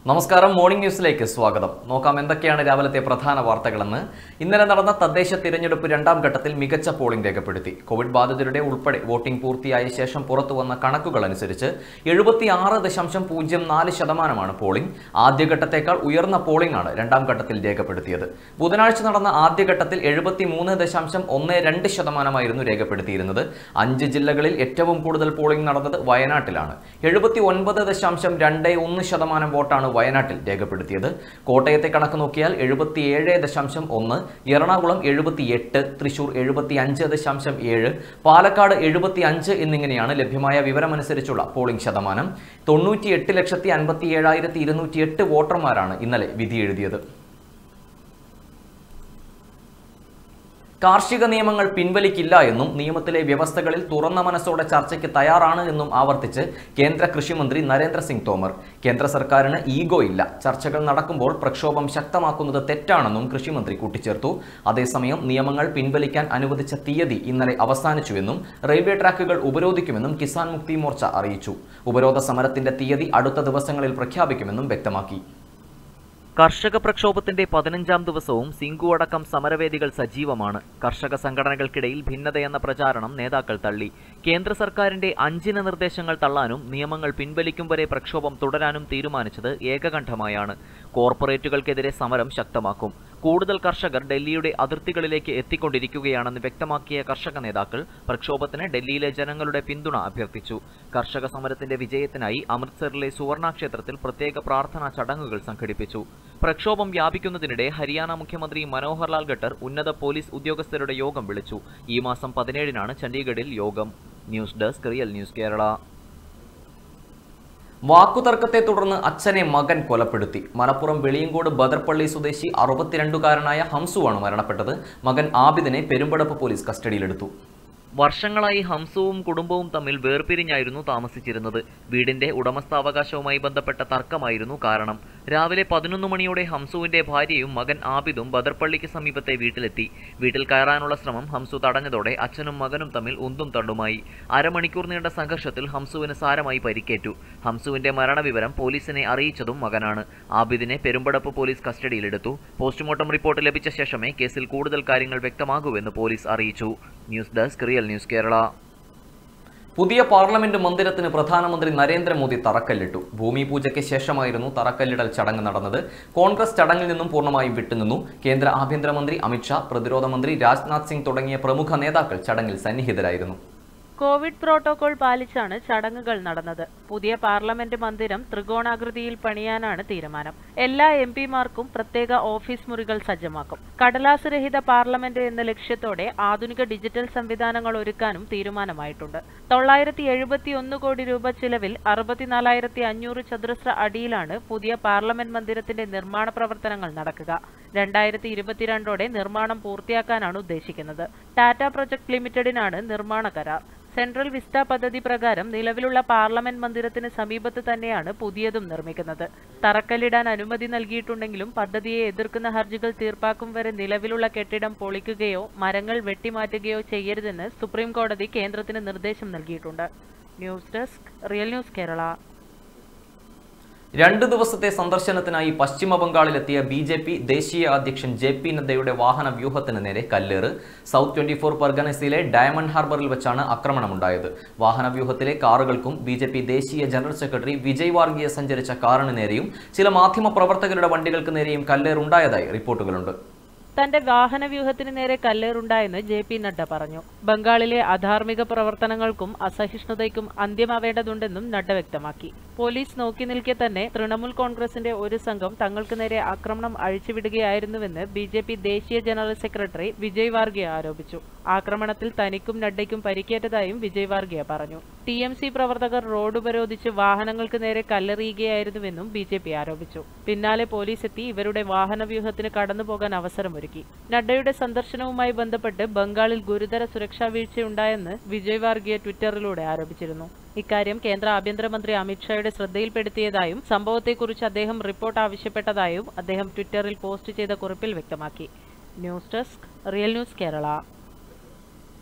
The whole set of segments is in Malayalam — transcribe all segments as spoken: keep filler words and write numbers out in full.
നമസ്കാരം മോർണിംഗ് ന്യൂസിലേക്ക് സ്വാഗതം. നോക്കാം എന്തൊക്കെയാണ് രാവിലത്തെ പ്രധാന വാർത്തകളെന്ന്. ഇന്നലെ നടന്ന തദ്ദേശ തിരഞ്ഞെടുപ്പ് രണ്ടാം ഘട്ടത്തിൽ മികച്ച പോളിംഗ് രേഖപ്പെടുത്തി. കോവിഡ് ബാധിതരുടെ ഉൾപ്പെടെ വോട്ടിംഗ് പൂർത്തിയായ ശേഷം പുറത്തുവന്ന കണക്കുകൾ അനുസരിച്ച് എഴുപത്തിയാറ് ദശാംശം പൂജ്യം നാല് ശതമാനമാണ് പോളിംഗ്. ആദ്യഘട്ടത്തേക്കാൾ ഉയർന്ന പോളിംഗ് ആണ് രണ്ടാം ഘട്ടത്തിൽ രേഖപ്പെടുത്തിയത്. ബുധനാഴ്ച നടന്ന ആദ്യഘട്ടത്തിൽ എഴുപത്തിമൂന്ന് ദശാംശം ഒന്ന് രണ്ട് ശതമാനമായിരുന്നു രേഖപ്പെടുത്തിയിരുന്നത്. അഞ്ച് ജില്ലകളിൽ ഏറ്റവും കൂടുതൽ പോളിംഗ് നടന്നത് വയനാട്ടിലാണ്. എഴുപത്തി ഒൻപത് ദശാംശം രണ്ട് ഒന്ന് ശതമാനം വോട്ടാണ് വയനാട്ടിൽ രേഖപ്പെടുത്തിയത്. കോട്ടയത്തെ കണക്ക് നോക്കിയാൽ എഴുപത്തിയേഴ് ദശാംശം ഒന്ന്, എറണാകുളം എഴുപത്തിയെട്ട്, തൃശൂർ എഴുപത്തി അഞ്ച് ദശാംശം ഏഴ്, പാലക്കാട് എഴുപത്തി അഞ്ച് എന്നിങ്ങനെയാണ് ലഭ്യമായ വിവരമനുസരിച്ചുള്ള പോളിംഗ് ശതമാനം. തൊണ്ണൂറ്റി എട്ട് ലക്ഷത്തി അൻപത്തി ഏഴായിരത്തി ഇരുന്നൂറ്റി എട്ട് വോട്ടർമാരാണ് ഇന്നലെ വിധി എഴുതിയത്. കാർഷിക നിയമങ്ങൾ പിൻവലിക്കില്ല എന്നും നിയമത്തിലെ വ്യവസ്ഥകളിൽ തുറന്ന മനസ്സോടെ ചർച്ചയ്ക്ക് തയ്യാറാണ് എന്നും ആവർത്തിച്ച് കേന്ദ്ര കൃഷിമന്ത്രി നരേന്ദ്ര സിംഗ് തോമർ. കേന്ദ്ര സർക്കാരിന് ഈഗോ ഇല്ല, ചർച്ചകൾ നടക്കുമ്പോൾ പ്രക്ഷോഭം ശക്തമാക്കുന്നത് തെറ്റാണെന്നും കൃഷിമന്ത്രി കൂട്ടിച്ചേർത്തു. അതേസമയം നിയമങ്ങൾ പിൻവലിക്കാൻ അനുവദിച്ച തീയതി ഇന്നലെ അവസാനിച്ചുവെന്നും റെയിൽവേ ട്രാക്കുകൾ ഉപരോധിക്കുമെന്നും കിസാൻ മുക്തി മോർച്ച അറിയിച്ചു. ഉപരോധ സമരത്തിന്റെ തീയതി അടുത്ത ദിവസങ്ങളിൽ പ്രഖ്യാപിക്കുമെന്നും വ്യക്തമാക്കി. കർഷക പ്രക്ഷോഭത്തിന്റെ പതിനഞ്ചാം ദിവസവും സിംഗു അടക്കം സമരവേദികൾ സജീവമാണ്. കർഷക സംഘടനകൾക്കിടയിൽ ഭിന്നതയെന്ന പ്രചാരണം നേതാക്കൾ തള്ളി. കേന്ദ്ര സർക്കാരിന്റെ അഞ്ചിന നിർദ്ദേശങ്ങൾ തള്ളാനും നിയമങ്ങൾ പിൻവലിക്കും വരെ പ്രക്ഷോഭം തുടരാനും തീരുമാനിച്ചത് ഏകകണ്ഠമായാണ്. കോർപ്പറേറ്റുകൾക്കെതിരെ സമരം ശക്തമാക്കും. കൂടുതൽ കർഷകർ ഡൽഹിയുടെ അതിർത്തികളിലേക്ക് എത്തിക്കൊണ്ടിരിക്കുകയാണെന്ന് വ്യക്തമാക്കിയ കർഷക നേതാക്കൾ പ്രക്ഷോഭത്തിന് ഡൽഹിയിലെ ജനങ്ങളുടെ പിന്തുണ അഭ്യർത്ഥിച്ചു. കർഷക സമരത്തിന്റെ വിജയത്തിനായി അമൃത്സറിലെ സുവർണ ക്ഷേത്രത്തിൽ പ്രത്യേക പ്രാർത്ഥനാ ചടങ്ങുകൾ സംഘടിപ്പിച്ചു. പ്രക്ഷോഭം വ്യാപിക്കുന്നതിനിടെ ഹരിയാന മുഖ്യമന്ത്രി മനോഹർ ലാൽ ഖട്ടർ ഉന്നത പോലീസ് ഉദ്യോഗസ്ഥരുടെ യോഗം വിളിച്ചു. ഈ മാസം പതിനേഴിനാണ് ചണ്ഡീഗഡിൽ യോഗം. News desk real news Kerala. വാക്കുതർക്കത്തെ തുടർന്ന് അച്ഛനെ മകൻ കൊലപ്പെടുത്തി. മലപ്പുറം വെളിയങ്കോട് ബദർപ്പള്ളി സ്വദേശി അറുപത്തിരണ്ടുകാരനായ ഹംസുവാണ് മരണപ്പെട്ടത്. മകൻ ആബിദിനെ പെരുമ്പടപ്പ് പോലീസ് കസ്റ്റഡിയിലെടുത്തു. വർഷങ്ങളായി ഹംസുവും കുടുംബവും തമ്മിൽ വേർപിരിഞ്ഞായിരുന്നു താമസിച്ചിരുന്നത്. വീടിന്റെ ഉടമസ്ഥാവകാശവുമായി ബന്ധപ്പെട്ട തർക്കമായിരുന്നു കാരണം. രാവിലെ പതിനൊന്ന് മണിയോടെ ഹംസുവിന്റെ ഭാര്യയും മകൻ ആബിദും ബദർപ്പള്ളിക്ക് സമീപത്തെ വീട്ടിലെത്തി. വീട്ടിൽ കയറാനുള്ള ശ്രമം ഹംസു തടഞ്ഞതോടെ അച്ഛനും മകനും തമ്മിൽ ഉന്തും തള്ളുമായി. അരമണിക്കൂർ നീണ്ട സംഘർഷത്തിൽ ഹംസുവിന് സാരമായി പരിക്കേറ്റു. ഹംസുവിന്റെ മരണവിവരം പോലീസിനെ അറിയിച്ചതും മകനാണ്. ആബിദിനെ പെരുമ്പടപ്പ് പോലീസ് കസ്റ്റഡിയിലെടുത്തു. പോസ്റ്റ്മോർട്ടം റിപ്പോർട്ട് ലഭിച്ച ശേഷമേ കേസിൽ കൂടുതൽ കാര്യങ്ങൾ വ്യക്തമാകൂവെന്ന് പോലീസ് അറിയിച്ചു. News desk real news Kerala. പുതിയ പാർലമെന്റ് മന്ദിരത്തിന് പ്രധാനമന്ത്രി നരേന്ദ്രമോദി തറക്കല്ലിട്ടു. ഭൂമി പൂജയ്ക്ക് ശേഷമായിരുന്നു തറക്കല്ലിടൽ ചടങ്ങ് നടന്നത്. കോൺഗ്രസ് ചടങ്ങിൽ നിന്നും പൂർണ്ണമായും വിട്ടുനിന്നു. കേന്ദ്ര ആഭ്യന്തരമന്ത്രി അമിത്ഷാ, പ്രതിരോധ മന്ത്രി രാജ്നാഥ് സിംഗ് തുടങ്ങിയ പ്രമുഖ നേതാക്കൾ ചടങ്ങിൽ സന്നിഹിതരായിരുന്നു. കോവിഡ് പ്രോട്ടോകോൾ പാലിച്ചാണ് ചടങ്ങുകൾ നടന്നത്. പുതിയ പാർലമെന്റ് മന്ദിരം ത്രികോണാകൃതിയിൽ പണിയാനാണ് തീരുമാനം. എല്ലാ എം പിമാർക്കും പ്രത്യേക ഓഫീസ് മുറികൾ സജ്ജമാക്കും. കടലാസ് രഹിത പാർലമെന്റ് എന്ന ലക്ഷ്യത്തോടെ ആധുനിക ഡിജിറ്റൽ സംവിധാനങ്ങൾ ഒരുക്കാനും തീരുമാനമായിട്ടുണ്ട്. തൊള്ളായിരത്തി എഴുപത്തി ഒന്ന് കോടി രൂപ ചിലവിൽ അറുപത്തിനാലായിരത്തി അഞ്ഞൂറ് ചതുരശ്ര അടിയിലാണ് പുതിയ പാർലമെന്റ് മന്ദിരത്തിന്റെ നിർമ്മാണ പ്രവർത്തനങ്ങൾ നടക്കുക. രണ്ടായിരത്തി ഇരുപത്തിരണ്ടോടെ നിർമ്മാണം പൂർത്തിയാക്കാനാണ് ഉദ്ദേശിക്കുന്നത്. ടാറ്റ പ്രൊജക്ട് ലിമിറ്റഡിനാണ് നിർമ്മാണ കരാർ. സെൻട്രൽ വിസ്റ്റ പദ്ധതി പ്രകാരം നിലവിലുള്ള പാർലമെന്റ് മന്ദിരത്തിന് സമീപത്ത് തന്നെയാണ് പുതിയതും നിർമ്മിക്കുന്നത്. തറക്കല്ലിടാൻ അനുമതി നൽകിയിട്ടുണ്ടെങ്കിലും പദ്ധതിയെ എതിർക്കുന്ന ഹർജികൾ തീർപ്പാക്കും വരെ നിലവിലുള്ള കെട്ടിടം പൊളിക്കുകയോ മരങ്ങൾ വെട്ടിമാറ്റുകയോ ചെയ്യരുതെന്ന് സുപ്രീം കോടതി കേന്ദ്രത്തിന് നിർദ്ദേശം നൽകിയിട്ടുണ്ട്. News desk real news Kerala. രണ്ടു ദിവസത്തെ സന്ദർശനത്തിനായി പശ്ചിമ ബംഗാളിലെത്തിയ ബി ജെ പി ദേശീയ അധ്യക്ഷൻ ജെ പി നദ്ദയുടെ വാഹന വ്യൂഹത്തിന് നേരെ കല്ലേറ്. സൗത്ത് ട്വന്റി ഫോർ പർഗനസിലെ ഡയമണ്ട് ഹാർബറിൽ വെച്ചാണ് ആക്രമണമുണ്ടായത്. വാഹന വ്യൂഹത്തിലെ കാറുകൾക്കും ബി ജെ പി ദേശീയ ജനറൽ സെക്രട്ടറി വിജയ് വാർഗിയ സഞ്ചരിച്ച കാറിന് നേരെയും ചില മാധ്യമ പ്രവർത്തകരുടെ വണ്ടികൾക്ക് നേരെയും കല്ലേറുണ്ടായതായി റിപ്പോർട്ടുകളുണ്ട്. തന്റെ വാഹന വ്യൂഹത്തിന് നേരെ കല്ലേറുണ്ടായെന്ന് ജെ പി നഡ്ഡ പറഞ്ഞു. ബംഗാളിലെ അധാർമിക പ്രവർത്തനങ്ങൾക്കും അസഹിഷ്ണുതയ്ക്കും അന്ത്യമാവേണ്ടതുണ്ടെന്നും നഡ്ഡ വ്യക്തമാക്കി. പോലീസ് നോക്കി നിൽക്കെ തന്നെ തൃണമൂൽ കോൺഗ്രസിന്റെ ഒരു സംഘം തങ്ങൾക്ക് നേരെ ആക്രമണം അഴിച്ചുവിടുകയായിരുന്നുവെന്ന് ബി ജെ പി ദേശീയ ജനറൽ സെക്രട്ടറി വിജയ് വാർഗിയ ആരോപിച്ചു. ആക്രമണത്തിൽ തനിക്കും നഡ്ഡയ്ക്കും പരിക്കേറ്റതായും വിജയ് വാർഗിയ പറഞ്ഞു. ടി എം സി പ്രവർത്തകർ റോഡ് ഉപരോധിച്ച് വാഹനങ്ങൾക്ക് നേരെ കല്ലെറിയുകയായിരുന്നുവെന്നും ബി ജെ പി ആരോപിച്ചു. പിന്നാലെ പോലീസ് എത്തി ഇവരുടെ വാഹന വ്യൂഹത്തിന് കടന്നുപോകാൻ അവസരമൊരുക്കി. നഡ്ഡയുടെ സന്ദർശനവുമായി ബന്ധപ്പെട്ട് ബംഗാളിൽ ഗുരുതര സുരക്ഷാ വീഴ്ചയുണ്ടായെന്ന് വിജയ് വാർഗിയ ട്വിറ്ററിലൂടെ ആരോപിച്ചിരുന്നു. ഇക്കാര്യം കേന്ദ്ര ആഭ്യന്തരമന്ത്രി അമിത്ഷായുടെ ശ്രദ്ധയിൽപ്പെടുത്തിയതായും സംഭവത്തെക്കുറിച്ച് അദ്ദേഹം റിപ്പോർട്ട് ആവശ്യപ്പെട്ടതായും അദ്ദേഹം ട്വിറ്ററിൽ പോസ്റ്റ് ചെയ്ത കുറിപ്പിൽ വ്യക്തമാക്കി. News desk real news Kerala.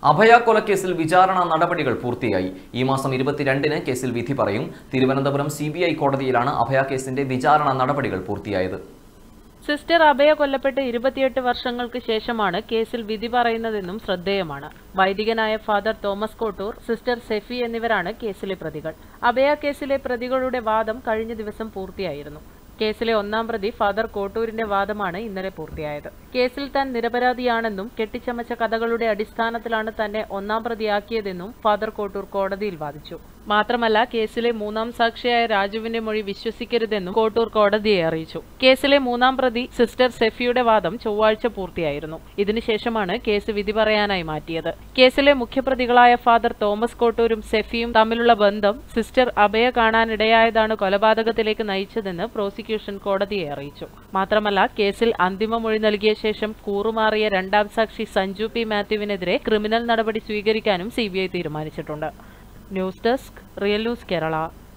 Abhaya കൊലക്കേസിൽ വിചാരണ നടപടികൾ പൂർത്തിയായി. ഈ മാസം ഇരുപത്തിരണ്ടിന് കേസിൽ വിധി പറയും. തിരുവനന്തപുരം സി ബി ഐ കോടതിയിലാണ് അഭയ കേസിന്റെ വിചാരണ നടപടികൾ പൂർത്തിയായത്. സിസ്റ്റർ അഭയ കൊല്ലപ്പെട്ട് ഇരുപത്തിയെട്ട് വർഷങ്ങൾക്ക് ശേഷമാണ് കേസിൽ വിധി പറയുന്നതെന്നും ശ്രദ്ധേയമാണ്. വൈദികനായ ഫാദർ തോമസ് കോട്ടൂർ, സിസ്റ്റർ സെഫി എന്നിവരാണ് കേസിലെ പ്രതികൾ. അഭയ കേസിലെ പ്രതികളുടെ വാദം കഴിഞ്ഞ ദിവസം പൂർത്തിയായിരുന്നു. കേസിലെ ഒന്നാം പ്രതി ഫാദർ കോട്ടൂരിന്റെ വാദമാണ് ഇന്നലെ പൂർത്തിയായത്. കേസിൽ താൻ നിരപരാധിയാണെന്നും കെട്ടിച്ചമച്ച കഥകളുടെ അടിസ്ഥാനത്തിലാണ് തന്നെ ഒന്നാം പ്രതിയാക്കിയതെന്നും ഫാദർ കോട്ടൂർ കോടതിയിൽ വാദിച്ചു. മാത്രമല്ല, കേസിലെ മൂന്നാം സാക്ഷിയായ രാജുവിന്റെ മൊഴി വിശ്വസിക്കരുതെന്നും കോട്ടൂർ കോടതിയെ അറിയിച്ചു. കേസിലെ മൂന്നാം പ്രതി സിസ്റ്റർ സെഫിയുടെ വാദം ചൊവ്വാഴ്ച പൂർത്തിയായിരുന്നു. ഇതിനുശേഷമാണ് കേസ് വിധി പറയാനായി മാറ്റിയത്. കേസിലെ മുഖ്യപ്രതികളായ ഫാദർ തോമസ് കോട്ടൂരും സെഫിയും തമ്മിലുള്ള ബന്ധം സിസ്റ്റർ അഭയ കാണാനിടയായതാണ് കൊലപാതകത്തിലേക്ക് നയിച്ചതെന്ന് പ്രോസിക്യൂഷൻ കോടതിയെ അറിയിച്ചു. മാത്രമല്ല, കേസിൽ അന്തിമ മൊഴി നൽകിയ ശേഷം കൂറുമാറിയ രണ്ടാം സാക്ഷി സഞ്ജു പി മാത്യുവിനെതിരെ ക്രിമിനൽ നടപടി സ്വീകരിക്കാനും സി ബി ഐ തീരുമാനിച്ചിട്ടുണ്ട്. News desk, real news Kerala.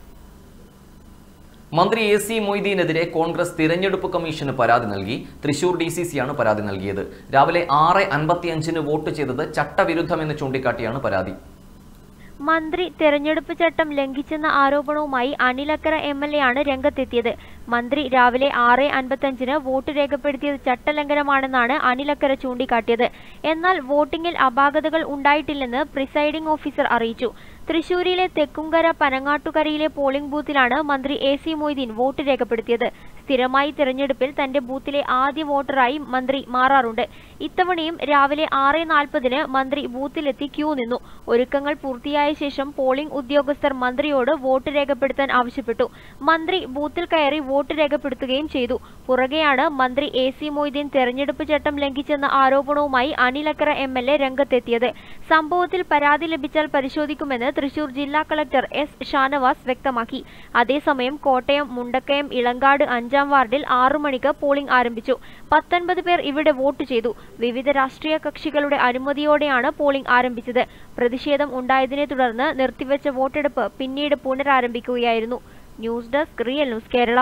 മന്ത്രി എ സി മൊയ്തീനെതിരെ കോൺഗ്രസ് തിരഞ്ഞെടുപ്പ് കമ്മീഷന് പരാതി നൽകി. തൃശൂർ ഡി സി സിയാണ് പരാതി നൽകിയത്. രാവിലെ ആറ് അൻപത്തിയഞ്ചിന് വോട്ട് ചെയ്തത് ചട്ടവിരുദ്ധമെന്ന് ചൂണ്ടിക്കാട്ടിയാണ് പരാതി. മന്ത്രി തെരഞ്ഞെടുപ്പ് ചട്ടം ലംഘിച്ചെന്ന ആരോപണവുമായി അനിലക്കര എം എൽ എ ആണ് രംഗത്തെത്തിയത്. മന്ത്രി രാവിലെ ആറ് അൻപത്തഞ്ചിന് വോട്ട് രേഖപ്പെടുത്തിയത് ചട്ടലംഘനമാണെന്നാണ് അനിലക്കര ചൂണ്ടിക്കാട്ടിയത്. എന്നാൽ വോട്ടിംഗിൽ അപാകതകൾ ഉണ്ടായിട്ടില്ലെന്ന് പ്രിസൈഡിംഗ് ഓഫീസർ അറിയിച്ചു. തൃശൂരിലെ തെക്കുംകര പനങ്ങാട്ടുകരയിലെ പോളിംഗ് ബൂത്തിലാണ് മന്ത്രി എ സി മൊയ്തീൻ വോട്ട് രേഖപ്പെടുത്തിയത്. സ്ഥിരമായി തെരഞ്ഞെടുപ്പിൽ തന്റെ ബൂത്തിലെ ആദ്യ വോട്ടറായി മന്ത്രി മാറാറുണ്ട്. ഇത്തവണയും രാവിലെ ആറ് നാൽപ്പതിന് മന്ത്രി ബൂത്തിലെത്തി ക്യൂ നിന്നു. ഒരുക്കങ്ങൾ പൂർത്തിയായ ശേഷം പോളിംഗ് ഉദ്യോഗസ്ഥർ മന്ത്രിയോട് വോട്ട് രേഖപ്പെടുത്താൻ ആവശ്യപ്പെട്ടു. മന്ത്രി ബൂത്തിൽ കയറി വോട്ട് രേഖപ്പെടുത്തുകയും ചെയ്തു. പുറകെയാണ് മന്ത്രി എ സി മൊയ്തീൻ തെരഞ്ഞെടുപ്പ് ചട്ടം ലംഘിച്ചെന്ന ആരോപണവുമായി അനിലക്കര എം എൽ എ രംഗത്തെത്തിയത്. സംഭവത്തിൽ പരാതി ലഭിച്ചാൽ പരിശോധിക്കുമെന്ന് തൃശൂർ ജില്ലാ കളക്ടർ എസ് ഷാനവാസ് വ്യക്തമാക്കി. അതേസമയം കോട്ടയം മുണ്ടക്കയം ഇളങ്കാട് അഞ്ചാം വാർഡിൽ ആറു മണിക്ക് പോളിംഗ് ആരംഭിച്ചു. പത്തൊൻപത് പേർ ഇവിടെ വോട്ട് ചെയ്തു. വിവിധ രാഷ്ട്രീയ കക്ഷികളുടെ അനുമതിയോടെയാണ് പോളിംഗ് ആരംഭിച്ചത്. പ്രതിഷേധം ഉണ്ടായതിനെ തുടർന്ന് നിർത്തിവെച്ച വോട്ടെടുപ്പ് പിന്നീട് പുനരാരംഭിക്കുകയായിരുന്നു. News desk, real news Kerala.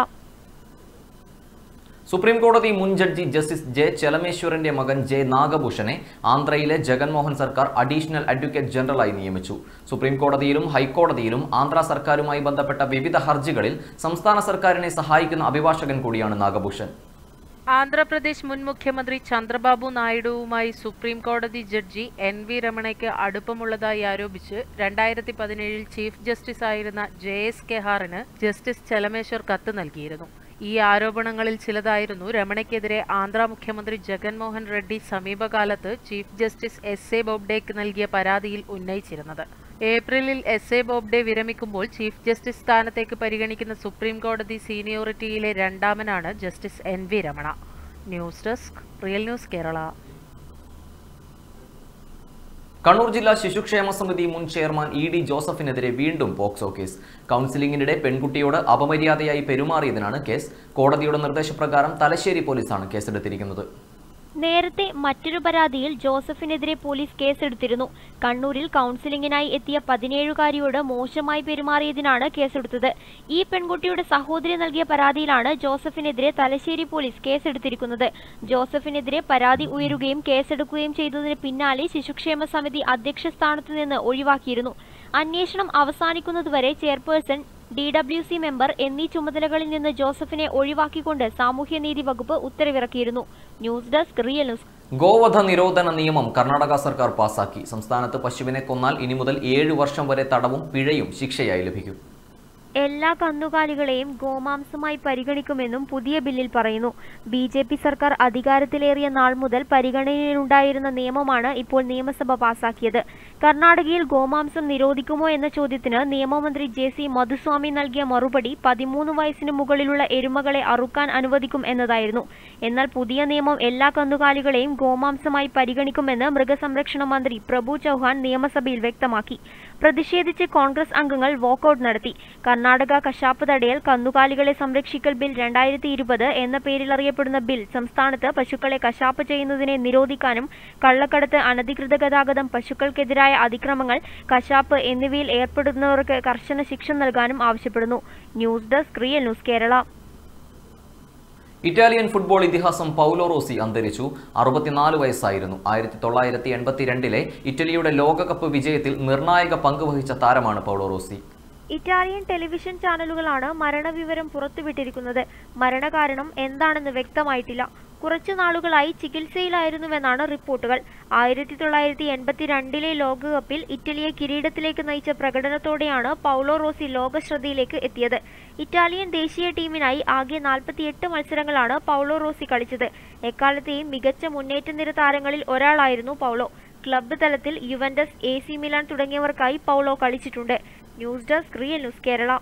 Supreme കോടതി മുൻ ജഡ്ജി ജസ്റ്റിസ് ജെ ചെലമേശ്വറിന്റെ മകൻ ജെ നാഗഭൂഷണെ ആന്ധ്രയിലെ ജഗൻമോഹൻ സർക്കാർ അഡീഷണൽ അഡ്വക്കേറ്റ് ജനറലായി നിയമിച്ചു. സുപ്രീം കോടതിയിലും ഹൈക്കോടതിയിലും ആന്ധ്ര സർക്കാരുമായി ബന്ധപ്പെട്ട വിവിധ ഹർജികളിൽ സംസ്ഥാന സർക്കാരിനെ സഹായിക്കുന്ന അഭിഭാഷകൻ കൂടിയാണ് നാഗഭൂഷൺ. ആന്ധ്രാപ്രദേശ് മുൻ മുഖ്യമന്ത്രി ചന്ദ്രബാബു നായിഡുവുമായി സുപ്രീം കോടതി ജഡ്ജി എൻ വി രമണയ്ക്ക് അടുപ്പമുള്ളതായി ആരോപിച്ച് രണ്ടായിരത്തി പതിനേഴിൽ ചീഫ് ജസ്റ്റിസ് ആയിരുന്ന ജെ എസ് കെഹാറിന് ജസ്റ്റിസ് ചെലമേശ്വർ കത്ത് നൽകിയിരുന്നു. ഈ ആരോപണങ്ങളിൽ ചിലതായിരുന്നു രമണയ്ക്കെതിരെ ആന്ധ്ര മുഖ്യമന്ത്രി ജഗൻമോഹൻ റെഡ്ഡി സമീപകാലത്ത് ചീഫ് ജസ്റ്റിസ് എസ് എ ബോബ്ഡെയ്ക്ക് നൽകിയ പരാതിയിൽ ഉന്നയിച്ചിരുന്നത്. ഏപ്രിലിൽ എസ് എ ബോബ്ഡെ വിരമിക്കുമ്പോൾ ചീഫ് ജസ്റ്റിസ് സ്ഥാനത്തേക്ക് പരിഗണിക്കുന്ന സുപ്രീം കോടതി സീനിയോറിറ്റിയിലെ രണ്ടാമനാണ് justice N V Ramana. News desk, real news Kerala. Kannur ജില്ലാ ശിശുക്ഷേമ സമിതി മുൻ ചെയർമാൻ ഇ ഡി ജോസഫിനെതിരെ വീണ്ടും പോക്സോ കേസ്. കൗൺസിലിംഗിനിടെ പെൺകുട്ടിയോട് അപമര്യാദയായി പെരുമാറിയതിനാണ് കേസ്. കോടതിയുടെ നിർദ്ദേശപ്രകാരം തലശ്ശേരി പോലീസാണ് കേസെടുത്തിരിക്കുന്നത്. നേരത്തെ മറ്റൊരു പരാതിയിൽ ജോസഫിനെതിരെ പോലീസ് കേസെടുത്തിരുന്നു. കണ്ണൂരിൽ കൗൺസിലിംഗിനായി എത്തിയ പതിനേഴുകാരിയോട് മോശമായി പെരുമാറിയതിനാണ് കേസെടുത്തത്. ഈ പെൺകുട്ടിയുടെ സഹോദരി നൽകിയ പരാതിയിലാണ് ജോസഫിനെതിരെ തലശ്ശേരി പോലീസ് കേസെടുത്തിരിക്കുന്നത്. ജോസഫിനെതിരെ പരാതി ഉയരുകയും കേസെടുക്കുകയും ചെയ്തതിന് പിന്നാലെ ശിശുക്ഷേമ സമിതി അധ്യക്ഷ സ്ഥാനത്ത് നിന്ന് ഒഴിവാക്കിയിരുന്നു. അന്വേഷണം അവസാനിക്കുന്നതുവരെ chairperson, D W C member എന്നീ ചുമതലകളിൽ നിന്ന് ജോസഫിനെ ഒഴിവാക്കിക്കൊണ്ട് സാമൂഹ്യനീതി വകുപ്പ് ഉത്തരവിറക്കിയിരുന്നു. News desk, real news. ഗോവധ നിരോധന നിയമം കർണാടക സർക്കാർ പാസാക്കി. സംസ്ഥാനത്ത് പശുവിനെ കൊന്നാൽ ഇനി മുതൽ ഏഴു വർഷം വരെ തടവും പിഴയും ശിക്ഷയായി ലഭിക്കും. എല്ലാ കന്നുകാലികളെയും ഗോമാംസമായി പരിഗണിക്കുമെന്നും പുതിയ ബില്ലിൽ പറയുന്നു. ബി ജെ പി സർക്കാർ അധികാരത്തിലേറിയ നാൾ മുതൽ പരിഗണനയിലുണ്ടായിരുന്ന നിയമമാണ് ഇപ്പോൾ നിയമസഭ പാസാക്കിയത്. കർണാടകയിൽ ഗോമാംസം നിരോധിക്കുമോ എന്ന ചോദ്യത്തിന് നിയമമന്ത്രി ജെ സി മധുസ്വാമി നൽകിയ മറുപടി പതിമൂന്ന് വയസ്സിന് മുകളിലുള്ള എരുമകളെ അറുക്കാൻ അനുവദിക്കും എന്നതായിരുന്നു. എന്നാൽ പുതിയ നിയമം എല്ലാ കന്നുകാലികളെയും ഗോമാംസമായി പരിഗണിക്കുമെന്ന് മൃഗസംരക്ഷണ മന്ത്രി പ്രഭു ചൗഹാൻ നിയമസഭയിൽ വ്യക്തമാക്കി. പ്രതിഷേധിച്ച് കോൺഗ്രസ് അംഗങ്ങൾ വാക്കൌട്ട് നടത്തി. കർണാടക കശാപ്പ് തടയൽ, കന്നുകാലികളെ സംരക്ഷിക്കൽ ബിൽ രണ്ടായിരത്തി ഇരുപത് എന്ന പേരിൽ അറിയപ്പെടുന്ന ബിൽ സംസ്ഥാനത്ത് പശുക്കളെ കശാപ്പ് ചെയ്യുന്നതിനെ നിരോധിക്കാനും കള്ളക്കടത്ത്, അനധികൃത ഗതാഗതം, പശുക്കൾക്കെതിരായ അതിക്രമങ്ങൾ, കശാപ്പ് എന്നിവയിൽ ഏർപ്പെടുന്നവർക്ക് കർശന ശിക്ഷ നൽകാനും ആവശ്യപ്പെടുന്നു. News desk, real news Kerala. Italian football ഇതിഹാസം പൗലോ റോസി അന്തരിച്ചു. അറുപത്തിനാല് വയസ്സായിരുന്നു. ആയിരത്തി തൊള്ളായിരത്തി എൺപത്തിരണ്ടിലെ ഇറ്റലിയുടെ ലോകകപ്പ് വിജയത്തിൽ നിർണായക പങ്കുവഹിച്ച താരമാണ് പൗലോ റോസി. ഇറ്റാലിയൻ ടെലിവിഷൻ ചാനലുകളാണ് മരണവിവരം പുറത്തുവിട്ടിരിക്കുന്നത്. മരണകാരണം എന്താണെന്ന് വ്യക്തമായിട്ടില്ല. കുറച്ചു നാളുകളായി ചികിത്സയിലായിരുന്നുവെന്നാണ് റിപ്പോർട്ടുകൾ. ആയിരത്തി തൊള്ളായിരത്തി എൺപത്തിരണ്ടിലെ ലോകകപ്പിൽ ഇറ്റലിയെ കിരീടത്തിലേക്ക് നയിച്ച പ്രകടനത്തോടെയാണ് പൗലോ റോസി ലോകശ്രദ്ധയിലേക്ക് എത്തിയത്. ഇറ്റാലിയൻ ദേശീയ ടീമിനായി ആകെ നാൽപ്പത്തിയെട്ട് മത്സരങ്ങളാണ് പൗലോ റോസി കളിച്ചത്. എക്കാലത്തെയും മികച്ച മുന്നേറ്റ നിര താരങ്ങളിൽ ഒരാളായിരുന്നു പൗലോ. ക്ലബ്ബ് തലത്തിൽ യുവന്റസ്, എ സി മിലാൻ തുടങ്ങിയവർക്കായി പൗലോ കളിച്ചിട്ടുണ്ട്. News desk real news Kerala.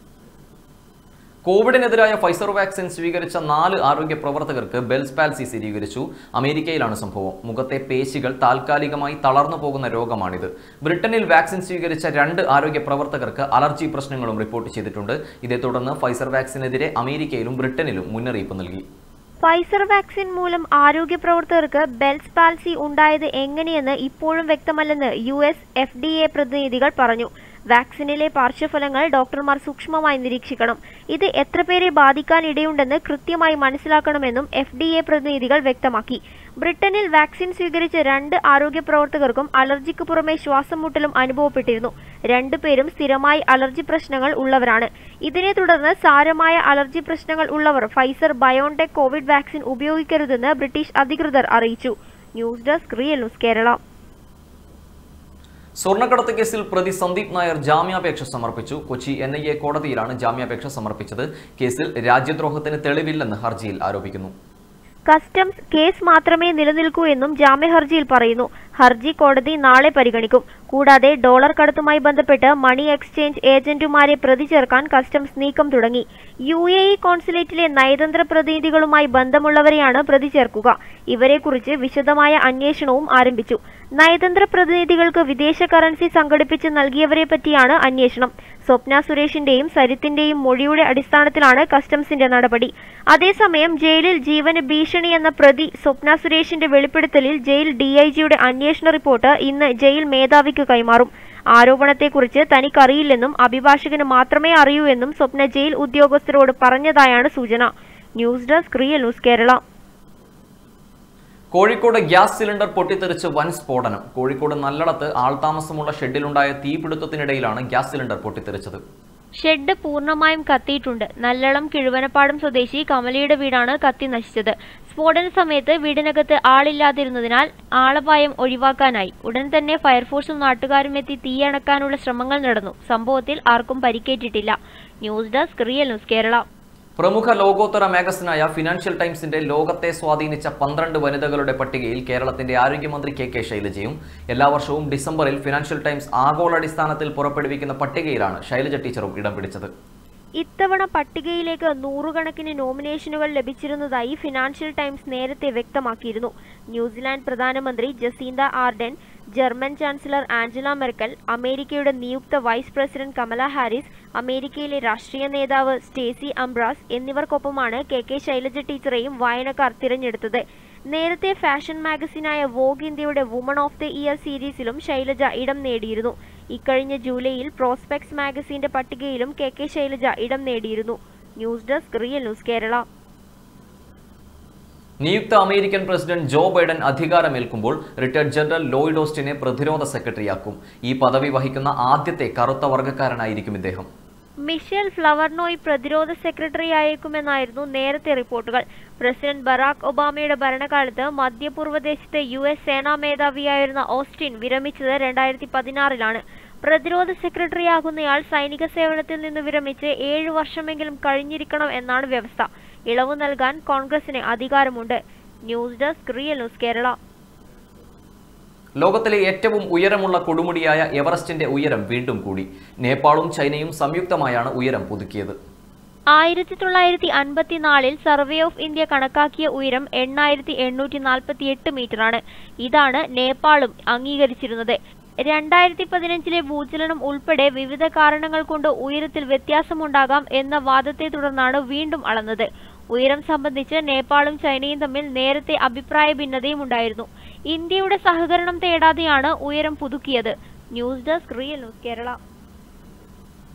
കോവിഡിനെതിരായ ഫൈസർ വാക്സിൻ സ്വീകരിച്ച നാല് ആരോഗ്യ പ്രവർത്തകർക്ക് ബെൽസ് പാൽസി സ്ഥിരീകരിച്ചു. അമേരിക്കയിലാണ് സംഭവം. മുഖത്തെ പേശികൾ താൽക്കാലികമായി തളർന്നു പോകുന്ന രോഗമാണിത്. ബ്രിട്ടനിൽ വാക്സിൻ സ്വീകരിച്ച രണ്ട് ആരോഗ്യ പ്രവർത്തകർക്ക് അലർജി പ്രശ്നങ്ങളും റിപ്പോർട്ട് ചെയ്തിട്ടുണ്ട്. ഇതേ തുടർന്ന് ഫൈസർ വാക്സിനെതിരെ അമേരിക്കയിലും ബ്രിട്ടനിലും മുന്നറിയിപ്പ് നൽകി. ഫൈസർ വാക്സിൻ മൂലം ആരോഗ്യ പ്രവർത്തകർക്ക് ബെൽസ് പാൽസി ഉണ്ടായത് എങ്ങനെയെന്ന് ഇപ്പോഴും വ്യക്തമല്ലെന്ന് U S F D A പ്രതിനിധികൾ പറഞ്ഞു. വാക്സിനിലെ പാർശ്വഫലങ്ങൾ ഡോക്ടർമാർ സൂക്ഷ്മമായി നിരീക്ഷിക്കണം. ഇത് എത്ര പേരെ ബാധിക്കാൻ ഇടയുണ്ടെന്ന് കൃത്യമായി മനസ്സിലാക്കണമെന്നും എഫ് ഡി എ പ്രതിനിധികൾ വ്യക്തമാക്കി. ബ്രിട്ടനിൽ വാക്സിൻ സ്വീകരിച്ച രണ്ട് ആരോഗ്യ പ്രവർത്തകർക്കും അലർജിക്ക് പുറമെ ശ്വാസം മുട്ടലും അനുഭവപ്പെട്ടിരുന്നു. രണ്ടുപേരും സ്ഥിരമായി അലർജി പ്രശ്നങ്ങൾ ഉള്ളവരാണ്. ഇതിനെ തുടർന്ന് സാരമായ അലർജി പ്രശ്നങ്ങൾ ഉള്ളവർ ഫൈസർ ബയോൺടെക് കോവിഡ് വാക്സിൻ ഉപയോഗിക്കരുതെന്ന് ബ്രിട്ടീഷ് അധികൃതർ അറിയിച്ചു. News desk real news Kerala. സ്വർണ്ണക്കടത്ത് കേസിൽ പ്രതി സന്ദീപ് നായർ ജാമ്യാപേക്ഷ സമർപ്പിച്ചു. കൊച്ചി എൻ ഐ എ കോടതിയിലാണ് ജാമ്യാപേക്ഷ സമർപ്പിച്ചത്. കേസിൽ രാജ്യദ്രോഹത്തിന് തെളിവില്ലെന്ന് ഹർജിയിൽ ആരോപിക്കുന്നു. കസ്റ്റംസ് കേസ് മാത്രമേ നിലനിൽക്കൂ എന്നും ജാമ്യഹർജിയിൽ പറയുന്നു. ഹർജി കോടതി നാളെ പരിഗണിക്കും. കൂടാതെ ഡോളർ കടത്തുമായി ബന്ധപ്പെട്ട് മണി എക്സ്ചേഞ്ച് ഏജന്റുമാരെ പ്രതി ചേർക്കാൻ കസ്റ്റംസ് നീക്കം തുടങ്ങി. യു എ ഇ കോൺസുലേറ്റിലെ നയതന്ത്ര പ്രതിനിധികളുമായി ബന്ധമുള്ളവരെയാണ് പ്രതി ചേർക്കുക. ഇവരെക്കുറിച്ച് വിശദമായ അന്വേഷണവും ആരംഭിച്ചു. നയതന്ത്ര പ്രതിനിധികൾക്ക് വിദേശ കറൻസി സംഘടിപ്പിച്ച് നൽകിയവരെ പറ്റിയാണ് അന്വേഷണം. സ്വപ്ന സുരേഷിന്റെയും സരിത്തിന്റെയും മൊഴിയുടെ അടിസ്ഥാനത്തിലാണ് കസ്റ്റംസിന്റെ നടപടി. അതേസമയം ജയിലിൽ ജീവന് ഭീഷണി എന്ന പ്രതി സ്വപ്ന സുരേഷിന്റെ വെളിപ്പെടുത്തലിൽ ജയിൽ ഡി ഐ ജിയുടെ അന്വേഷണ റിപ്പോർട്ട് ഇന്ന് ജയിൽ മേധാവിക്ക് കൈമാറും. ആരോപണത്തെക്കുറിച്ച് തനിക്കറിയില്ലെന്നും അഭിഭാഷകന് മാത്രമേ അറിയൂ എന്നും സ്വപ്ന ജയിൽ ഉദ്യോഗസ്ഥരോട് പറഞ്ഞതായാണ് സൂചന. News desk real news Kerala. Kozhikode gas cylinder പൊട്ടിത്തെറിച്ച് വൻ സ്ഫോടനം. കോഴിക്കോട് നല്ലടത്ത് ആൾതാമസമുള്ള ഷെഡിലുണ്ടായ തീപിടുത്തത്തിനിടയിലാണ് ഗ്യാസ് സിലിണ്ടർ പൊട്ടിത്തെറിച്ചത്. ഷെഡ് പൂർണ്ണമായും കത്തിയിട്ടുണ്ട്. നല്ലളം കിഴുവനപ്പാടം സ്വദേശി കമലയുടെ വീടാണ് കത്തി നശിച്ചത്. സ്ഫോടന സമയത്ത് വീടിനകത്ത് ആളില്ലാതിരുന്നതിനാൽ ആളപായം ഒഴിവാക്കാനായി ഉടൻ തന്നെ ഫയർഫോഴ്സും നാട്ടുകാരും എത്തി തീയണക്കാനുള്ള ശ്രമങ്ങൾ നടന്നു. സംഭവത്തിൽ ആർക്കും പരിക്കേറ്റിട്ടില്ല. News desk real news Kerala. പ്രമുഖ ലോകോത്തര മാഗസിനായ ഫിനാൻഷ്യൽ ടൈംസിന്റെ ലോകത്തെ സ്വാധീനിച്ച പന്ത്രണ്ട് വനിതകളുടെ പട്ടികയിൽ കേരളത്തിന്റെ ആരോഗ്യമന്ത്രി കെ കെ ശൈലജയും. എല്ലാ വർഷവും ഡിസംബറിൽ ഫിനാൻഷ്യൽ ടൈംസ് ആഗോളാടിസ്ഥാനത്തിൽ പുറപ്പെടുവിക്കുന്ന പട്ടികയിലാണ് ശൈലജ ടീച്ചറും ഇടം പിടിച്ചത്. ഇത്തവണ പട്ടികയിലേക്ക് നൂറുകണക്കിന് നോമിനേഷനുകൾ ലഭിച്ചിരുന്നതായി ഫിനാൻഷ്യൽ ടൈംസ് നേരത്തെ വ്യക്തമാക്കിയിരുന്നു. ന്യൂസിലാൻഡ് പ്രധാനമന്ത്രി Jacinda Ardern, German chancellor Angela Merkel, അമേരിക്കയുടെ നിയുക്ത വൈസ് പ്രസിഡന്റ് കമല ഹാരിസ്, അമേരിക്കയിലെ രാഷ്ട്രീയ നേതാവ് സ്റ്റേസി അംബ്രാസ് എന്നിവർക്കൊപ്പമാണ് കെ കെ ശൈലജ ടീച്ചറെയും വായനക്കാർ തിരഞ്ഞെടുത്തത്. നേരത്തെ ഫാഷൻ മാഗസിനായ വോഗ് ഇന്ത്യയുടെ വുമൺ ഓഫ് ദി ഇയർ സീരീസിലും ശൈലജ ഇടം നേടിയിരുന്നു. ഇക്കഴിഞ്ഞ ജൂലൈയിൽ പ്രോസ്പെക്ട്സ് മാഗസിന്റെ പട്ടികയിലും കെ കെ ശൈലജ ഇടം നേടിയിരുന്നു. News desk real news Kerala. നിയുക്ത അമേരിക്കൻ പ്രസിഡന്റ് ജോ ബൈഡൻ അധികാരമേൽക്കുമ്പോൾ റിട്ടയർഡ് ജനറൽ ലോയിഡ് ഓസ്റ്റിനെ പ്രതിരോധ സെക്രട്ടറിയാക്കും. ഈ പദവി വഹിക്കുന്ന ആദ്യത്തെ കറുത്ത വർഗ്ഗക്കാരനായിരിക്കും ഇദ്ദേഹം. മിഷേൽ ഫ്ലവർനോയ് പ്രതിരോധ സെക്രട്ടറിയായേക്കുമെന്നായിരുന്നു നേരത്തെ റിപ്പോർട്ടുകൾ. പ്രസിഡന്റ് ബറാക് ഒബാമയുടെ ഭരണകാലത്ത് മധ്യപൂർവ്വദേശത്തെ യു എസ് സേനാ മേധാവിയായിരുന്ന ഓസ്റ്റിൻ വിരമിച്ചത് രണ്ടായിരത്തി പതിനാറിലാണ്. പ്രതിരോധ സെക്രട്ടറിയാകുന്നയാൾ സൈനിക സേവനത്തിൽ നിന്ന് വിരമിച്ച് ഏഴ് വർഷമെങ്കിലും കഴിഞ്ഞിരിക്കണം എന്നാണ് വ്യവസ്ഥ. ഇളവ് നൽകാൻ കോൺഗ്രസിന് അധികാരമുണ്ട്. News desk real news Kerala. ലോകത്തിലെ ഏറ്റവും ഉയരമുള്ള കൊടുമുടിയായ എവറസ്റ്റിന്റെ ഉയരം വീണ്ടും കൂടി. നേപ്പാളും ചൈനയും സംയുക്തമായാണ് ഉയരം പുതുക്കിയത്. ആയിരത്തി തൊള്ളായിരത്തി അൻപത്തിനാലിൽ സർവേ ഓഫ് ഇന്ത്യ കണക്കാക്കിയ ഉയരം എണ്ണായിരത്തി എണ്ണൂറ്റി നാൽപ്പത്തി എട്ട് മീറ്ററാണ്. ഇതാണ് നേപ്പാളും അംഗീകരിച്ചിരുന്നത്. രണ്ടായിരത്തി പതിനഞ്ചിലെ ഭൂചലനം ഉൾപ്പെടെ വിവിധ കാരണങ്ങൾ കൊണ്ട് ഉയരത്തിൽ വ്യത്യാസമുണ്ടാകാം എന്ന വാദത്തെ തുടർന്നാണ് വീണ്ടും അളന്നത്. ഉയരം സംബന്ധിച്ച് നേപ്പാളും ചൈനയും തമ്മിൽ നേരത്തെ അഭിപ്രായ ഭിന്നതയും ഉണ്ടായിരുന്നു. ഇന്ത്യയുടെ സഹകരണം തേടാതെയാണ് ഉയരം പുതുക്കിയത്. News desk real news Kerala.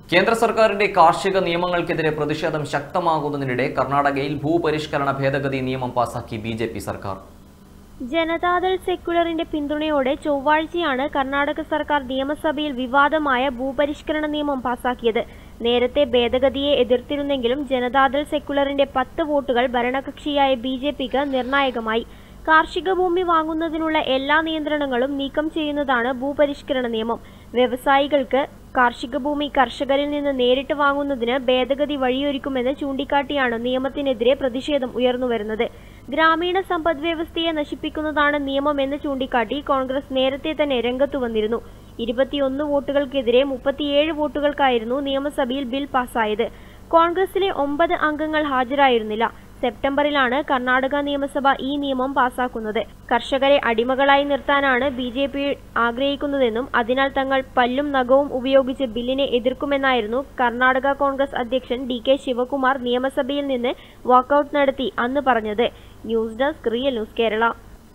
കേന്ദ്ര സർക്കാരിന്റെ കാർഷിക നിയമങ്ങൾക്കെതിരെ പ്രതിഷേധം ശക്തമാകുന്നതിനിടെ കർണാടകയിൽ ഭൂപരിഷ്കരണ ഭേദഗതി നിയമം പാസാക്കി ബി ജെ പി സർക്കാർ. ജനതാദൾ സെക്യുലറിന്റെ പിന്തുണയോടെ ചൊവ്വാഴ്ചയാണ് കർണാടക സർക്കാർ നിയമസഭയിൽ വിവാദമായ ഭൂപരിഷ്കരണ നിയമം പാസാക്കിയത്. നേരത്തെ ഭേദഗതിയെ എതിർത്തിരുന്നെങ്കിലും ജനതാദൾ സെക്യുലറിന്റെ പത്ത് വോട്ടുകൾ ഭരണകക്ഷിയായ ബി ജെ പിക്ക് നിർണായകമായി. കാർഷിക ഭൂമി വാങ്ങുന്നതിനുള്ള എല്ലാ നിയന്ത്രണങ്ങളും നീക്കം ചെയ്യുന്നതാണ് ഭൂപരിഷ്കരണ നിയമം. വ്യവസായികൾക്ക് കാർഷിക ഭൂമി കർഷകരിൽ നിന്ന് നേരിട്ട് വാങ്ങുന്നതിന് ഭേദഗതി വഴിയൊരുക്കുമെന്ന് ചൂണ്ടിക്കാട്ടിയാണ് നിയമത്തിനെതിരെ പ്രതിഷേധം ഉയർന്നുവരുന്നത്. ഗ്രാമീണ സമ്പദ്വ്യവസ്ഥയെ നശിപ്പിക്കുന്നതാണ് നിയമമെന്ന് ചൂണ്ടിക്കാട്ടി കോൺഗ്രസ് നേരത്തെ തന്നെ രംഗത്തു വന്നിരുന്നു. ഇരുപത്തിയൊന്ന് വോട്ടുകൾക്കെതിരെ മുപ്പത്തിയേഴ് വോട്ടുകൾക്കായിരുന്നു നിയമസഭയിൽ ബിൽ പാസായത്. കോൺഗ്രസിലെ ഒമ്പത് അംഗങ്ങൾ ഹാജരായിരുന്നില്ല. സെപ്റ്റംബറിലാണ് കർണാടക നിയമസഭ ഈ നിയമം പാസാക്കുന്നത്. കർഷകരെ അടിമകളായി നിർത്താനാണ് ബി ജെ പി ആഗ്രഹിക്കുന്നതെന്നും അതിനാൽ തങ്ങൾ പല്ലും നഖവും ഉപയോഗിച്ച് ബില്ലിനെ എതിർക്കുമെന്നായിരുന്നു കർണാടക കോൺഗ്രസ് അധ്യക്ഷൻ ഡി കെ ശിവകുമാർ നിയമസഭയിൽ നിന്ന് വാക്കൌട്ട് നടത്തി അന്ന് പറഞ്ഞത്. News desk real news Kerala.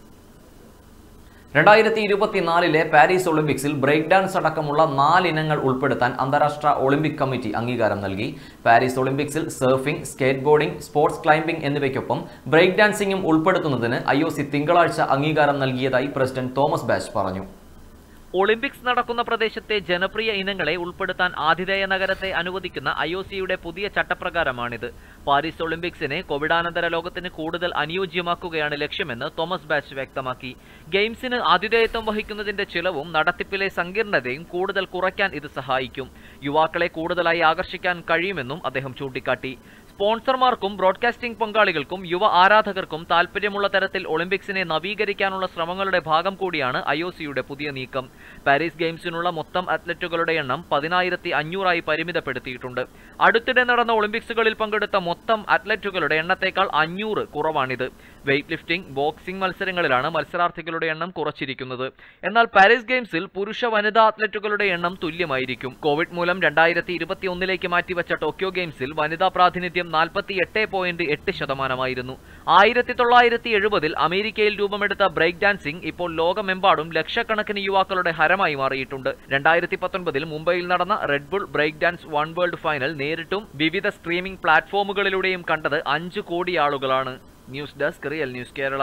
രണ്ടായിരത്തി ഇരുപത്തിനാലിലെ പാരീസ് ഒളിമ്പിക്സിൽ ബ്രേക്ക് ഡാൻസ് അടക്കമുള്ള നാലിനങ്ങൾ ഉൾപ്പെടുത്താൻ അന്താരാഷ്ട്ര ഒളിമ്പിക് കമ്മിറ്റി അംഗീകാരം നൽകി. പാരീസ് ഒളിമ്പിക്സിൽ surfing, skateboarding, sports climbing എന്നിവയ്ക്കൊപ്പം ബ്രേക്ക് ഡാൻസിംഗും ഉൾപ്പെടുത്തുന്നതിന് ഐ ഒ സി തിങ്കളാഴ്ച അംഗീകാരം നൽകിയതായി പ്രസിഡന്റ് തോമസ് ബാച്ച് പറഞ്ഞു. ഒളിമ്പിക്സ് നടക്കുന്ന പ്രദേശത്തെ ജനപ്രിയ ഇനങ്ങളെ ഉൾപ്പെടുത്താൻ ആതിഥേയ നഗരത്തെ അനുവദിക്കുന്ന ഐ ഒ സിയുടെ പുതിയ ചട്ടപ്രകാരമാണിത്. പാരീസ് ഒളിമ്പിക്സിനെ കോവിഡാനന്തര ലോകത്തിന് കൂടുതൽ അനുയോജ്യമാക്കുകയാണ് ലക്ഷ്യമെന്ന് തോമസ് ബാച്ച് വ്യക്തമാക്കി. ഗെയിംസിന് ആതിഥേയത്വം വഹിക്കുന്നതിന്റെ ചിലവും നടത്തിപ്പിലെ സങ്കീർണതയും കൂടുതൽ കുറയ്ക്കാൻ ഇത് സഹായിക്കും. യുവാക്കളെ കൂടുതലായി ആകർഷിക്കാൻ കഴിയുമെന്നും അദ്ദേഹം ചൂണ്ടിക്കാട്ടി. സ്പോൺസർമാർക്കും ബ്രോഡ്കാസ്റ്റിംഗ് പങ്കാളികൾക്കും യുവ ആരാധകർക്കും താൽപര്യമുള്ള തരത്തിൽ ഒളിമ്പിക്സിനെ നവീകരിക്കാനുള്ള ശ്രമങ്ങളുടെ ഭാഗം കൂടിയാണ് ഐ ഒ സിയുടെ പുതിയ നീക്കം. പാരീസ് ഗെയിംസിനുള്ള മൊത്തം അത്ലറ്റുകളുടെ എണ്ണം പതിനായിരത്തി അഞ്ഞൂറായി പരിമിതപ്പെടുത്തിയിട്ടുണ്ട്. അടുത്തിടെ നടന്ന ഒളിമ്പിക്സുകളിൽ പങ്കെടുത്ത മൊത്തം അത്ലറ്റുകളുടെ എണ്ണത്തേക്കാൾ അഞ്ഞൂറ് കുറവാണിത്. വെയ്റ്റ് ലിഫ്റ്റിംഗ്, ബോക്സിംഗ് മത്സരങ്ങളിലാണ് മത്സരാർത്ഥികളുടെ എണ്ണം കുറച്ചിരിക്കുന്നത്. എന്നാൽ പാരീസ് ഗെയിംസിൽ പുരുഷ വനിതാ അത്ലറ്റുകളുടെ എണ്ണം തുല്യമായിരിക്കും. കോവിഡ് മൂലം രണ്ടായിരത്തി ഇരുപത്തി ഒന്നിലേക്ക് മാറ്റിവെച്ച ടോക്കിയോ ഗെയിംസിൽ വനിതാ പ്രാതിനിധ്യം നാൽപ്പത്തി എട്ട് പോയിന്റ് എട്ട് ശതമാനമായിരുന്നു. ആയിരത്തി തൊള്ളായിരത്തി എഴുപതിൽ അമേരിക്കയിൽ രൂപമെടുത്ത ബ്രേക്ക് ഡാൻസിംഗ് ഇപ്പോൾ ലോകമെമ്പാടും ലക്ഷക്കണക്കിന് യുവാക്കളുടെ ഹരമായി മാറിയിട്ടുണ്ട്. രണ്ടായിരത്തി പത്തൊൻപതിൽ മുംബൈയിൽ നടന്ന Red Bull break dance one world final നേരിട്ടും വിവിധ സ്ട്രീമിംഗ് പ്ലാറ്റ്ഫോമുകളിലൂടെയും കണ്ടത് അഞ്ച് കോടി ആളുകളാണ്. News desk real news Kerala.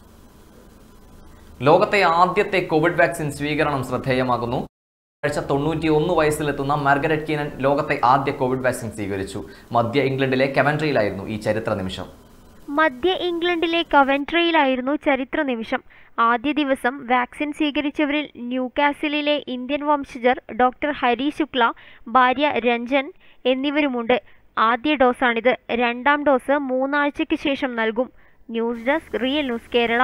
ലോകത്തെ ആദ്യത്തെ കോവിഡ് വാക്സിൻ സ്വീകരണം ശ്രദ്ധേയമാകുന്നു. ആഴ്ച തൊണ്ണൂറ്റി ഒന്ന് വയസ്സിലെത്തുന്ന മാർഗരറ്റ് കീനൻ ലോകത്തെ ആദ്യ കോവിഡ് വാക്സിൻ സ്വീകരിച്ചു. മധ്യ ഇംഗ്ലണ്ടിലെ കവൻട്രിയിലായിരുന്നു ഈ ചരിത്ര നിമിഷം. മധ്യ ഇംഗ്ലണ്ടിലെ കവൻട്രിയിലായിരുന്നു ചരിത്ര നിമിഷം. ആദ്യ ദിവസം വാക്സിൻ സ്വീകരിച്ചവരിൽ ന്യൂകാസിലിലെ ഇന്ത്യൻ വംശജർ ഡോക്ടർ ഹരി ശുക്ല, ഭാര്യ രഞ്ജൻ എന്നിവരുമുണ്ട്. ആദ്യ ഡോസാണിത്. രണ്ടാം ഡോസ് മൂന്നാഴ്ചയ്ക്ക് ശേഷം നൽകും. News desk real news Kerala.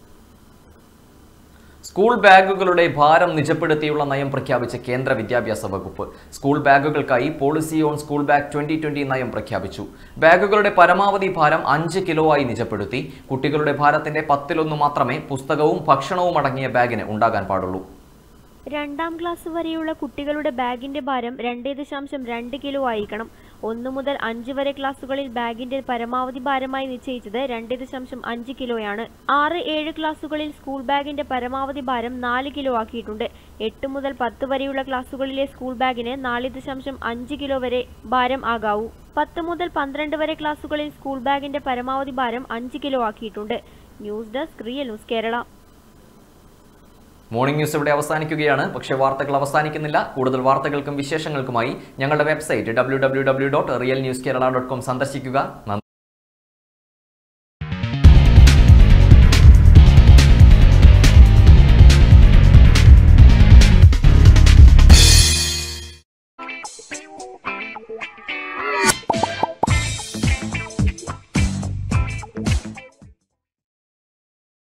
School ബാഗുകളുടെ ഭാരം നിജപ്പെടുത്തിയുള്ള നയം പ്രഖ്യാപിച്ച കേന്ദ്ര വിദ്യാഭ്യാസ വകുപ്പ് സ്കൂൾ ബാഗുകൾക്കായി policy on school bag twenty twenty നയം പ്രഖ്യാപിച്ചു. ബാഗുകളുടെ പരമാവധി ഭാരം അഞ്ച് കിലോ ആയി നിജപ്പെടുത്തി. കുട്ടികളുടെ ഭാരത്തിന്റെ പത്തിലൊന്ന് മാത്രമേ പുസ്തകവും ഭക്ഷണവും അടങ്ങിയ ബാഗിന് ഉണ്ടാകാൻ പാടുള്ളൂ. രണ്ടാം ക്ലാസ് വരെയുള്ള കുട്ടികളുടെ ബാഗിന്റെ ഭാരം രണ്ട് ദശാംശം രണ്ട് കിലോ ആയിരിക്കണം. ഒന്ന് മുതൽ അഞ്ച് വരെ ക്ലാസുകളിൽ ബാഗിന്റെ പരമാവധി ഭാരമായി നിശ്ചയിച്ചത് രണ്ട് ദശാംശം അഞ്ച് കിലോയാണ്. ആറ് ഏഴ് ക്ലാസുകളിൽ സ്കൂൾ ബാഗിന്റെ പരമാവധി ഭാരം നാല് കിലോ ആക്കിയിട്ടുണ്ട്. എട്ട് മുതൽ പത്ത് വരെയുള്ള ക്ലാസുകളിലെ സ്കൂൾ ബാഗിന് നാല് ദശാംശം അഞ്ച് കിലോ വരെ ഭാരം ആകാവൂ. പത്ത് മുതൽ പന്ത്രണ്ട് വരെ ക്ലാസുകളിൽ സ്കൂൾ ബാഗിന്റെ പരമാവധി ഭാരം അഞ്ച് കിലോ ആക്കിയിട്ടുണ്ട്. News desk real news Kerala. Morning news ഇവിടെ അവസാനിക്കുകയാണ്. പക്ഷേ വാർത്തകൾ അവസാനിക്കുന്നില്ല. കൂടുതൽ വാർത്തകൾക്കും വിശേഷങ്ങൾക്കുമായി ഞങ്ങളുടെ website W W W dot real news Kerala dot com സന്ദർശിക്കുക.